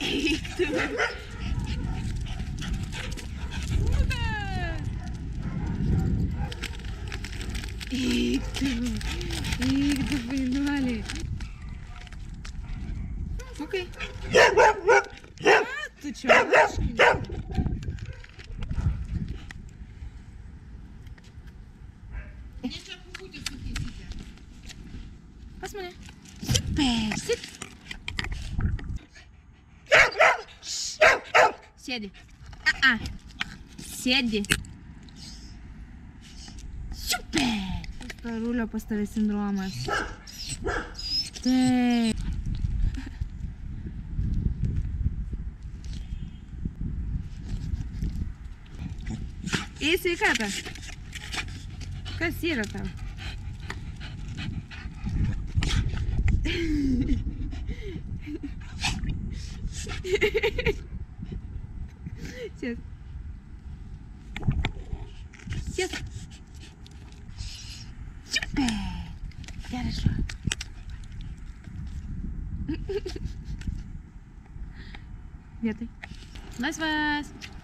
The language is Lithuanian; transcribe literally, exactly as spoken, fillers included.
Eik tu. Kūda. Eik tu. Eik tu, painuoliai. Okay. A, tu čia vaškai. Ne čia puputį sukėsite. Pas mane. Super, sit. Sėdi. A, a. Sėdi. Super. Starulio pas tave sindromas. Taip. Į sveikatą. Kas yra tau? Sėsk. Sėsk. Super. Хорошо. Вietai. Laisvas.